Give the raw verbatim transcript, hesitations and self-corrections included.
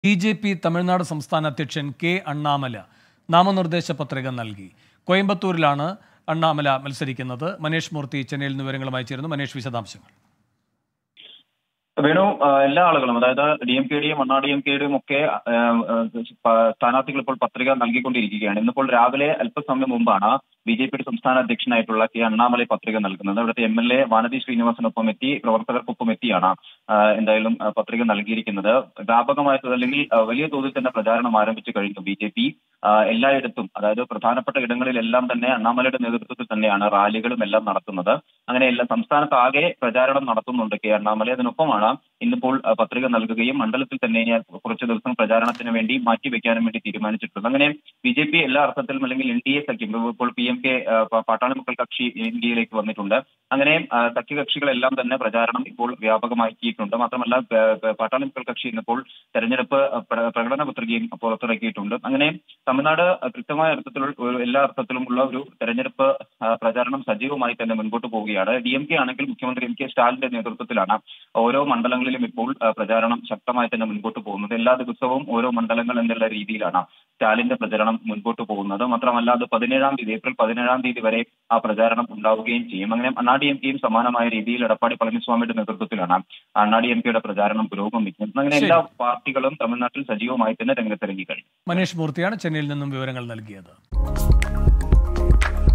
B J P Tamil Nadu സംസ്ഥാന അധ്യക്ഷൻ K Annamalai നാമനിർദ്ദേശ പത്രിക നൽകി. കോയമ്പത്തൂരിലാണ് അണ്ണാമല മത്സരിക്കുന്നത്. മനേഷ് മൂർത്തി ചെന്നൈയിൽ നിന്ന് വിവരങ്ങളുമായി ചേരുന്നു. മനേഷ്, വിശദാംശങ്ങൾ. വേണു, എല്ലാ ആളുകളും, അതായത് ഡി എം കെയുടെയും അണ്ണാ ഡി എം കെയുടെയും ഒക്കെ സ്ഥാനാർത്ഥികൾ ഇപ്പോൾ പത്രിക നൽകിക്കൊണ്ടിരിക്കുകയാണ്. ഇന്നിപ്പോൾ രാവിലെ അല്പസമയം മുമ്പാണ് ബി ജെ പിയുടെ സംസ്ഥാന അധ്യക്ഷനായിട്ടുള്ള കെ അണ്ണാമല പത്രിക നൽകുന്നത്. അവിടുത്തെ എം എൽ എ വാനതി ശ്രീനിവാസനൊപ്പം എത്തി, പ്രവർത്തകർക്കൊപ്പം എത്തിയാണ് എന്തായാലും പത്രിക നൽകിയിരിക്കുന്നത്. വ്യാപകമായിട്ട് അല്ലെങ്കിൽ വലിയ തോതിൽ തന്നെ പ്രചാരണം ആരംഭിച്ചു കഴിഞ്ഞു ബി ജെ പി എല്ലായിടത്തും. അതായത് പ്രധാനപ്പെട്ട ഇടങ്ങളിലെല്ലാം തന്നെ അണ്ണാമലയുടെ നേതൃത്വത്തിൽ തന്നെയാണ് റാലികളും എല്ലാം നടത്തുന്നത്. അങ്ങനെ എല്ലാ സംസ്ഥാനത്ത് ആകെ പ്രചാരണം നടത്തുന്നുണ്ട് കെ അണ്ണാമല. അതിനൊപ്പമാണ് ഇന്നിപ്പോൾ പത്രിക നൽകുകയും മണ്ഡലത്തിൽ തന്നെ കുറച്ച് ദിവസം പ്രചാരണത്തിന് വേണ്ടി മാറ്റിവെക്കാനും വേണ്ടി തീരുമാനിച്ചിട്ടുണ്ട്. അങ്ങനെ ബി ജെ പി എല്ലാ അർത്ഥത്തിലും അല്ലെങ്കിൽ എൻ ഡി എ സഖ്യം, ഇപ്പോൾ പി എം കെ പാട്ടാളി മക്കൾ കക്ഷി ഇന്ത്യയിലേക്ക് വന്നിട്ടുണ്ട്. അങ്ങനെ സഖ്യകക്ഷികളെല്ലാം തന്നെ പ്രചാരണം ഇപ്പോൾ വ്യാപകമാക്കിയിട്ടുണ്ട്. മാത്രമല്ല പാട്ടാളി മക്കൾ കക്ഷി ഇന്നിപ്പോൾ തെരഞ്ഞെടുപ്പ് പ്രകടന പത്രികയും പുറത്തിറക്കിയിട്ടുണ്ട്. അങ്ങനെ തമിഴ്നാട് കൃത്യമായ അർത്ഥത്തിലുള്ള എല്ലാ അർത്ഥത്തിലുമുള്ള ഒരു തെരഞ്ഞെടുപ്പ് പ്രചാരണം സജീവമായി തന്നെ മുൻപോട്ട് പോവുകയാണ്. ഡി എം കെ ആണെങ്കിൽ മുഖ്യമന്ത്രി എം കെ സ്റ്റാലിന്റെ നേതൃത്വത്തിലാണ് ഓരോ മണ്ഡലങ്ങളിലും ഇപ്പോൾ പ്രചാരണം ശക്തമായി തന്നെ മുൻപോട്ട് പോകുന്നത്. എല്ലാ ദിവസവും ഓരോ മണ്ഡലങ്ങൾ എന്നുള്ള രീതിയിലാണ് സ്റ്റാലിന്റെ പ്രചരണം മുൻപോട്ട് പോകുന്നത്. മാത്രമല്ല അത് പതിനേഴാം തീയതി ഏപ്രിൽ പതിനേഴാം തീയതി വരെ ആ പ്രചാരണം ഉണ്ടാവുകയും ചെയ്യും. അങ്ങനെ അണ്ണാ ഡി എം കെയും സമാനമായ രീതിയിൽ എടപ്പാടി പളനിസ്വാമിയുടെ നേതൃത്വത്തിലാണ് അണ്ണാ ഡി എം കെയുടെ പ്രചാരണം പുരോഗമിക്കുന്നത്. അങ്ങനെ എല്ലാ പാർട്ടികളും തമിഴ്നാട്ടിൽ സജീവമായി തന്നെ രംഗത്തിറങ്ങി കഴിഞ്ഞു. മനേഷ് മൂർത്തിയാണ് ചെന്നൈയിൽ നിന്നും വിവരങ്ങൾ നൽകിയത്.